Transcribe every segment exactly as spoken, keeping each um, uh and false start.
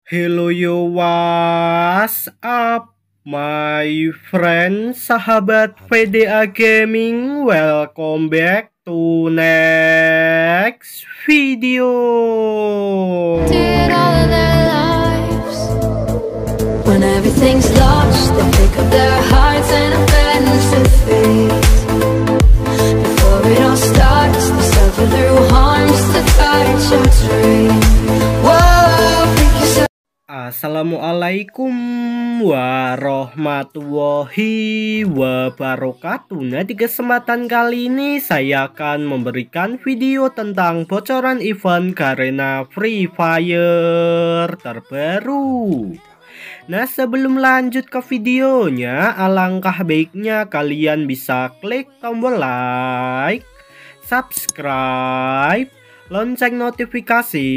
Hello yo, what's up my friend, sahabat V D A Gaming. Welcome back to next video. Did all of their lives. When everything's lost, they pick up their hearts and offense to face. Before it all starts, they suffer through harms to touch or trace. Whoa, think you're so Assalamualaikum warahmatullahi wabarakatuh. Nah, di kesempatan kali ini saya akan memberikan video tentang bocoran event Garena Free Fire terbaru. Nah, sebelum lanjut ke videonya, alangkah baiknya kalian bisa klik tombol like, subscribe, lonceng notifikasi,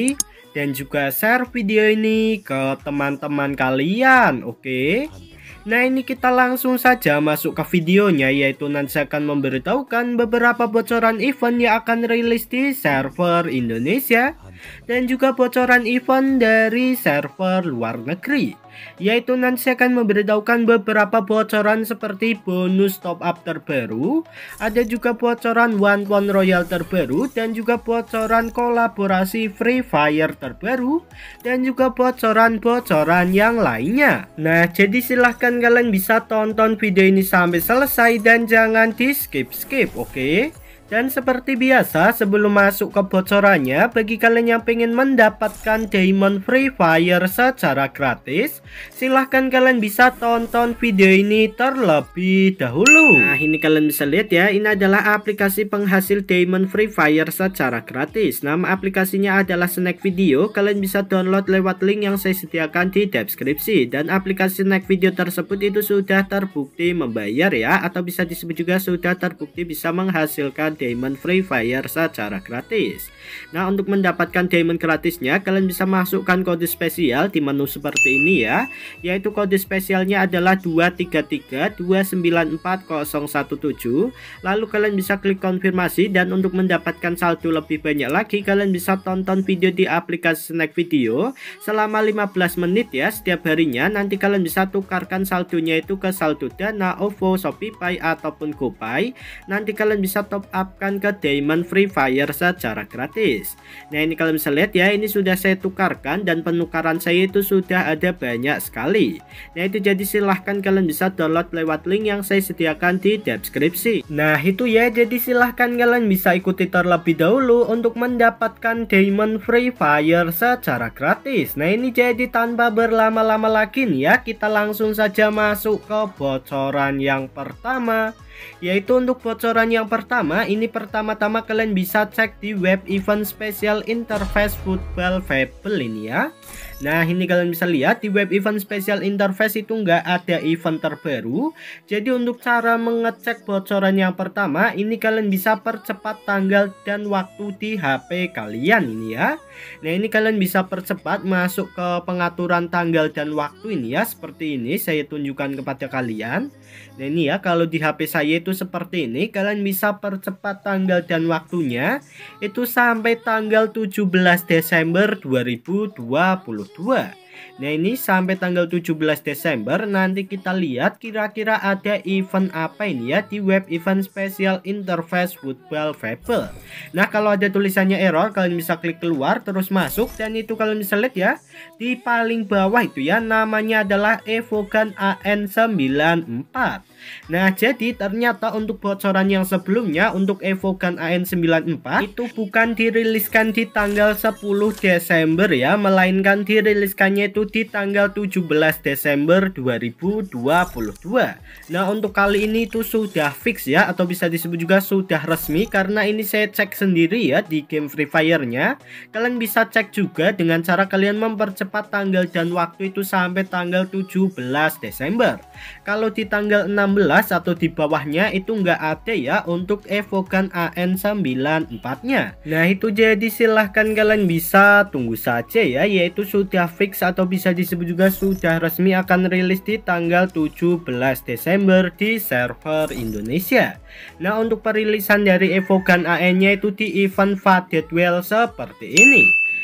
dan juga share video ini ke teman-teman kalian, oke? Nah, ini kita langsung saja masuk ke videonya, yaitu nanti saya akan memberitahukan beberapa bocoran event yang akan rilis di server Indonesia dan juga bocoran event dari server luar negeri. Yaitu nanti saya akan memberitahukan beberapa bocoran seperti bonus top up terbaru, ada juga bocoran one one royal terbaru, dan juga bocoran kolaborasi Free Fire terbaru, dan juga bocoran-bocoran yang lainnya. Nah, jadi silahkan kalian bisa tonton video ini sampai selesai dan jangan di skip-skip, oke? Dan seperti biasa, sebelum masuk ke bocorannya, bagi kalian yang pengen mendapatkan diamond Free Fire secara gratis, silahkan kalian bisa tonton video ini terlebih dahulu. Nah, ini kalian bisa lihat ya, ini adalah aplikasi penghasil diamond Free Fire secara gratis. Nama aplikasinya adalah Snack Video. Kalian bisa download lewat link yang saya sediakan di deskripsi. Dan aplikasi Snack Video tersebut itu sudah terbukti membayar ya, atau bisa disebut juga sudah terbukti bisa menghasilkan diamond Free Fire secara gratis. Nah, untuk mendapatkan diamond gratisnya, kalian bisa masukkan kode spesial di menu seperti ini ya, yaitu kode spesialnya adalah dua tiga tiga dua sembilan empat nol satu tujuh. Lalu kalian bisa klik konfirmasi, dan untuk mendapatkan saldo lebih banyak lagi, kalian bisa tonton video di aplikasi Snack Video selama lima belas menit ya setiap harinya. Nanti kalian bisa tukarkan saldonya itu ke saldo Dana, OVO, Shopee, ataupun GoPay. Nanti kalian bisa top up kan ke diamond Free Fire secara gratis. Nah, ini kalian bisa lihat ya, ini sudah saya tukarkan dan penukaran saya itu sudah ada banyak sekali. Nah, itu jadi silahkan kalian bisa download lewat link yang saya sediakan di deskripsi. Nah, itu ya, jadi silahkan kalian bisa ikuti terlebih dahulu untuk mendapatkan diamond Free Fire secara gratis. Nah, ini jadi tanpa berlama-lama lagi nih ya, kita langsung saja masuk ke bocoran yang pertama. Yaitu untuk bocoran yang pertama, ini pertama-tama kalian bisa cek di web event spesial interface football Fable ini ya. Nah, ini kalian bisa lihat di web event spesial interface itu nggak ada event terbaru. Jadi untuk cara mengecek bocoran yang pertama, ini kalian bisa percepat tanggal dan waktu di H P kalian ini ya. Nah, ini kalian bisa percepat masuk ke pengaturan tanggal dan waktu ini ya, seperti ini saya tunjukkan kepada kalian. Nah, ini ya, kalau di H P saya itu seperti ini, kalian bisa percepat tanggal dan waktunya itu sampai tanggal tujuh belas Desember dua ribu dua puluh dua. Nah, ini sampai tanggal tujuh belas Desember. Nanti kita lihat kira-kira ada event apa ini ya di web event spesial interface football Fable. Nah, kalau ada tulisannya error, kalian bisa klik keluar terus masuk, dan itu kalian bisa lihat ya, di paling bawah itu ya, namanya adalah Evogan A N sembilan empat. Nah, jadi ternyata untuk bocoran yang sebelumnya untuk Evogan A N sembilan empat itu bukan diriliskan di tanggal sepuluh Desember ya, melainkan diriliskannya itu di tanggal tujuh belas Desember dua ribu dua puluh dua. Nah, untuk kali ini itu sudah fix ya, atau bisa disebut juga sudah resmi, karena ini saya cek sendiri ya di game Free Fire-nya. Kalian bisa cek juga dengan cara kalian mempercepat tanggal dan waktu itu sampai tanggal tujuh belas Desember. Kalau di tanggal enam belas atau di bawahnya itu nggak ada ya untuk Evogan A N sembilan empat-nya. Nah, itu jadi silahkan kalian bisa tunggu saja ya, yaitu sudah fix atau bisa disebut juga sudah resmi akan rilis di tanggal tujuh belas Desember di server Indonesia. Nah, untuk perilisan dari Evogan A N-nya itu di event Faded Well seperti ini.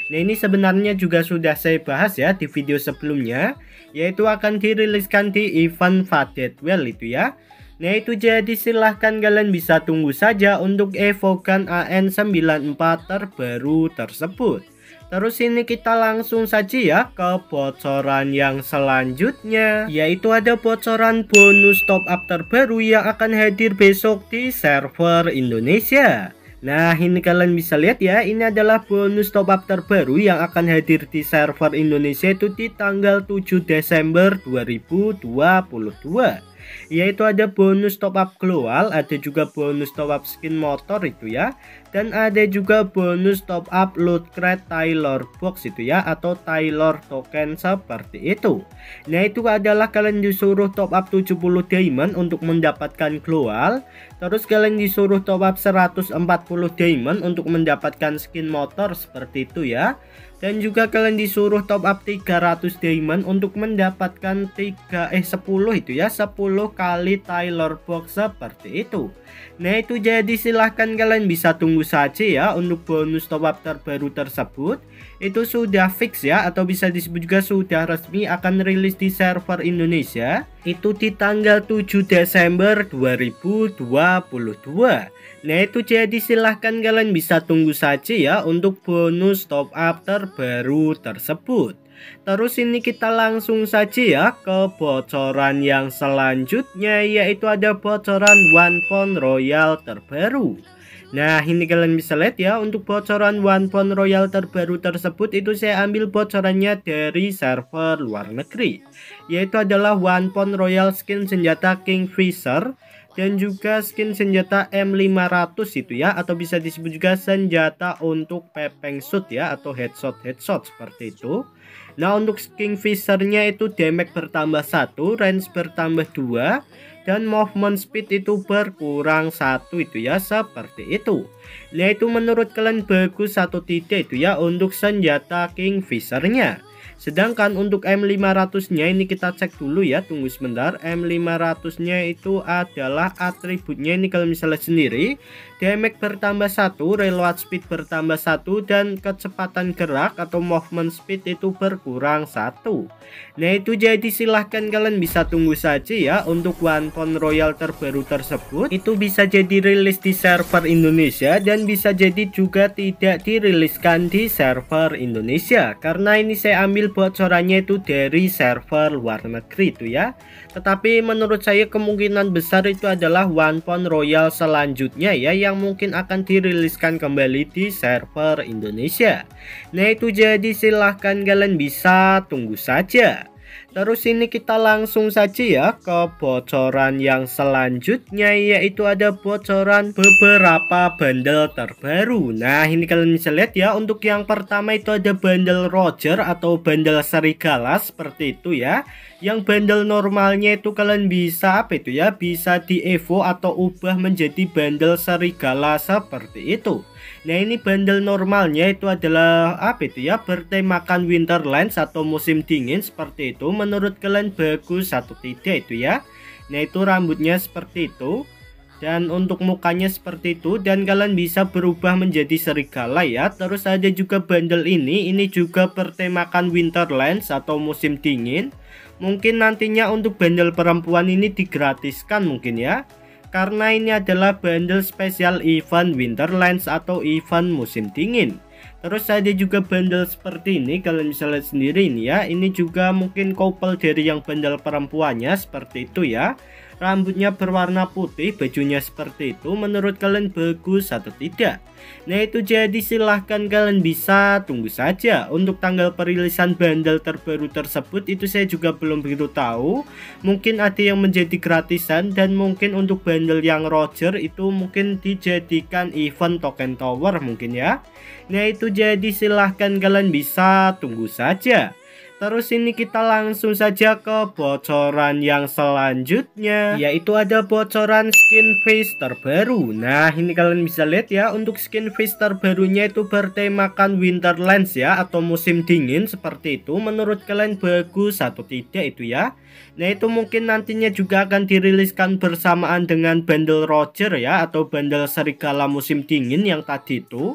Nah, ini sebenarnya juga sudah saya bahas ya di video sebelumnya, yaitu akan diriliskan di event Faded Well itu ya. Nah, itu jadi silahkan kalian bisa tunggu saja untuk Evogan A N sembilan puluh empat terbaru tersebut. Terus ini kita langsung saja ya ke bocoran yang selanjutnya, yaitu ada bocoran bonus top up terbaru yang akan hadir besok di server Indonesia. Nah, ini kalian bisa lihat ya, ini adalah bonus top up terbaru yang akan hadir di server Indonesia itu di tanggal tujuh Desember dua ribu dua puluh dua. Yaitu ada bonus top up global, ada juga bonus top up skin motor itu ya, dan ada juga bonus top up loot crate Tailor box itu ya, atau Tailor token seperti itu. Nah, itu adalah kalian disuruh top up tujuh puluh diamond untuk mendapatkan global, terus kalian disuruh top up seratus empat puluh diamond untuk mendapatkan skin motor seperti itu ya. Dan juga kalian disuruh top up tiga ratus diamond untuk mendapatkan tiga eh sepuluh itu ya, sepuluh kali Tailor box seperti itu. Nah, itu jadi silahkan kalian bisa tunggu saja ya untuk bonus top up terbaru tersebut. Itu sudah fix ya, atau bisa disebut juga sudah resmi akan rilis di server Indonesia itu di tanggal tujuh Desember dua ribu dua puluh dua. Nah, itu jadi silahkan kalian bisa tunggu saja ya untuk bonus top up terbaru tersebut. Terus ini kita langsung saja ya ke bocoran yang selanjutnya, yaitu ada bocoran One Pound Royal terbaru. Nah, ini kalian bisa lihat ya, untuk bocoran One Pound Royal terbaru tersebut itu saya ambil bocorannya dari server luar negeri, yaitu adalah One Pound Royal skin senjata Kingfisher dan juga skin senjata M lima ratus itu ya, atau bisa disebut juga senjata untuk pepeng shoot ya, atau headshot headshot seperti itu. Nah, untuk Kingfisher-nya itu damage bertambah satu, range bertambah dua, dan movement speed itu berkurang satu itu ya, seperti itu. Nah, itu menurut kalian bagus atau tidak itu ya untuk senjata Kingfisher-nya. Sedangkan untuk M lima ratus nya ini kita cek dulu ya, tunggu sebentar. M lima ratus nya itu adalah atributnya, ini kalau misalnya sendiri damage bertambah satu, reload speed bertambah satu, dan kecepatan gerak atau movement speed itu berkurang satu. Nah, itu jadi silahkan kalian bisa tunggu saja ya untuk One Pound Royal terbaru tersebut. Itu bisa jadi rilis di server Indonesia dan bisa jadi juga tidak diriliskan di server Indonesia, karena ini saya ambil bocorannya itu dari server luar negeri itu ya. Tetapi menurut saya kemungkinan besar itu adalah One Pound Royal selanjutnya ya, yang mungkin akan diriliskan kembali di server Indonesia. Nah, itu jadi silahkan kalian bisa tunggu saja. Terus ini kita langsung saja ya ke bocoran yang selanjutnya, yaitu ada bocoran beberapa bundle terbaru. Nah, ini kalian bisa lihat ya, untuk yang pertama itu ada bundle Roger atau bundle serigala seperti itu ya. Yang bundle normalnya itu kalian bisa apa itu ya, bisa di evo atau ubah menjadi bundle serigala seperti itu. Nah, ini bundle normalnya itu adalah apa itu ya, bertemakan Winterlands atau musim dingin seperti itu. Menurut kalian bagus atau tidak itu ya. Nah, itu rambutnya seperti itu, dan untuk mukanya seperti itu, dan kalian bisa berubah menjadi serigala ya. Terus ada juga bundle ini, ini juga bertemakan Winterlands atau musim dingin. Mungkin nantinya untuk bundle perempuan ini digratiskan mungkin ya, karena ini adalah bundle spesial event Winterlands atau event musim dingin. Terus ada juga bundle seperti ini, kalian bisa lihat sendiri ini ya. Ini juga mungkin couple dari yang bundle perempuannya seperti itu ya. Rambutnya berwarna putih, bajunya seperti itu. Menurut kalian bagus atau tidak? Nah, itu jadi silahkan kalian bisa tunggu saja. Untuk tanggal perilisan bundle terbaru tersebut itu saya juga belum begitu tahu. Mungkin ada yang menjadi gratisan, dan mungkin untuk bundle yang Roger itu mungkin dijadikan event token tower mungkin ya. Nah, itu jadi silahkan kalian bisa tunggu saja. Terus ini kita langsung saja ke bocoran yang selanjutnya, yaitu ada bocoran skin face terbaru. Nah, ini kalian bisa lihat ya, untuk skin face terbarunya itu bertemakan Winterlands ya, atau musim dingin seperti itu. Menurut kalian bagus atau tidak itu ya? Nah, itu mungkin nantinya juga akan diriliskan bersamaan dengan bundle Roger ya, atau bundle serigala musim dingin yang tadi itu.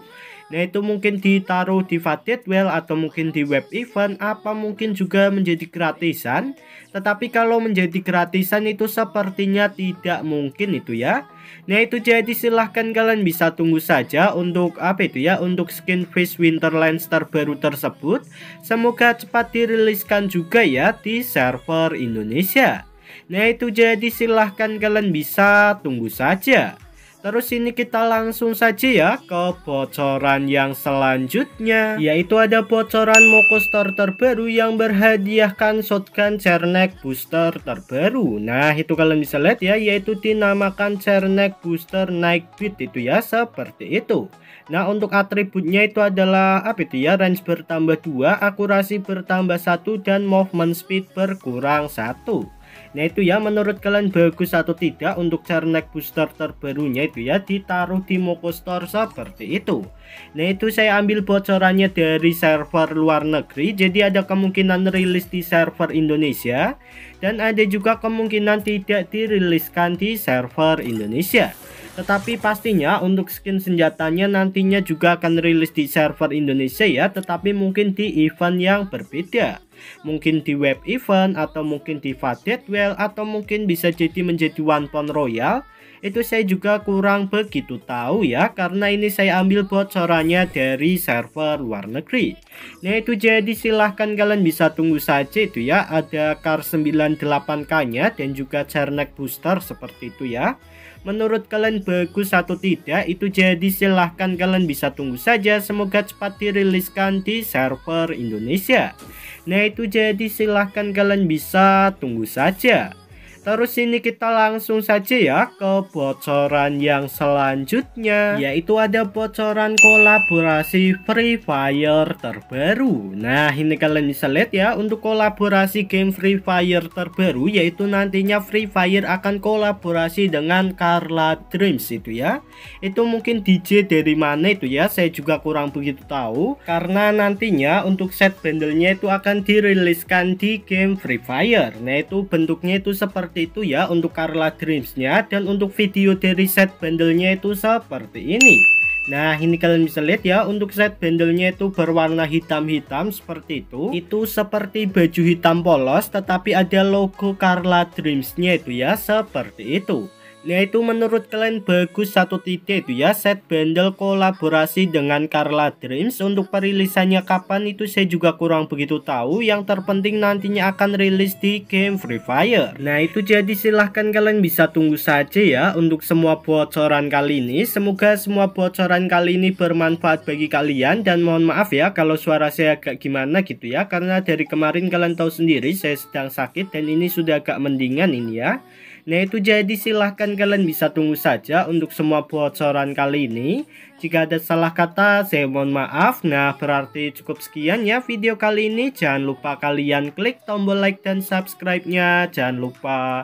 Nah itu mungkin ditaruh di Fated Well atau mungkin di web event, apa mungkin juga menjadi gratisan. Tetapi kalau menjadi gratisan itu sepertinya tidak mungkin itu ya. Nah itu jadi silahkan kalian bisa tunggu saja untuk apa itu ya, untuk skin Fish Winterlands terbaru tersebut. Semoga cepat diriliskan juga ya di server Indonesia. Nah itu jadi silahkan kalian bisa tunggu saja. Terus ini kita langsung saja ya ke bocoran yang selanjutnya, yaitu ada bocoran Moko Store terbaru yang berhadiahkan shotgun Cernek booster terbaru. Nah itu kalian bisa lihat ya, yaitu dinamakan Cernek booster Night Beat itu ya, seperti itu. Nah untuk atributnya itu adalah apa itu ya, range bertambah dua, akurasi bertambah satu, dan movement speed berkurang satu. Nah itu ya, menurut kalian bagus atau tidak untuk Cernek booster terbarunya itu ya ditaruh di Moko Store seperti itu. Nah itu saya ambil bocorannya dari server luar negeri, jadi ada kemungkinan rilis di server Indonesia dan ada juga kemungkinan tidak diriliskan di server Indonesia. Tetapi pastinya untuk skin senjatanya nantinya juga akan rilis di server Indonesia ya, tetapi mungkin di event yang berbeda. Mungkin di web event atau mungkin di Fated Well atau mungkin bisa jadi menjadi One Pound Royal. Itu saya juga kurang begitu tahu ya, karena ini saya ambil bocorannya dari server luar negeri. Nah itu jadi silahkan kalian bisa tunggu saja itu ya, ada Kar sembilan puluh delapan K nya dan juga Cernek booster seperti itu ya. Menurut kalian bagus atau tidak, itu jadi silahkan kalian bisa tunggu saja. Semoga cepat diriliskan di server Indonesia. Nah itu jadi silahkan kalian bisa tunggu saja. Terus ini kita langsung saja ya ke bocoran yang selanjutnya, yaitu ada bocoran kolaborasi Free Fire terbaru. Nah ini kalian bisa lihat ya, untuk kolaborasi game Free Fire terbaru, yaitu nantinya Free Fire akan kolaborasi dengan Carla Dreams itu ya. Itu mungkin D J dari mana itu ya, saya juga kurang begitu tahu, karena nantinya untuk set bundle-nya itu akan diriliskan di game Free Fire. Nah itu bentuknya itu seperti itu ya untuk Carla Dreams-nya, dan untuk video dari set bundle-nya itu seperti ini. Nah ini kalian bisa lihat ya, untuk set bundle-nya itu berwarna hitam-hitam seperti itu. Itu seperti baju hitam polos tetapi ada logo Carla Dreams-nya itu ya, seperti itu. Nah itu menurut kalian bagus atau tidak itu ya, set bundle kolaborasi dengan Carla Dreams. Untuk perilisannya kapan itu saya juga kurang begitu tahu, yang terpenting nantinya akan rilis di game Free Fire. Nah itu jadi silahkan kalian bisa tunggu saja ya untuk semua bocoran kali ini. Semoga semua bocoran kali ini bermanfaat bagi kalian, dan mohon maaf ya kalau suara saya agak gimana gitu ya, karena dari kemarin kalian tahu sendiri saya sedang sakit dan ini sudah agak mendingan ini ya. Nah itu jadi silahkan kalian bisa tunggu saja untuk semua bocoran kali ini. Jika ada salah kata saya mohon maaf. Nah berarti cukup sekian ya video kali ini. Jangan lupa kalian klik tombol like dan subscribe-nya. Jangan lupa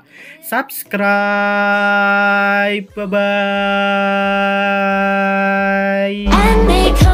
subscribe. Bye bye.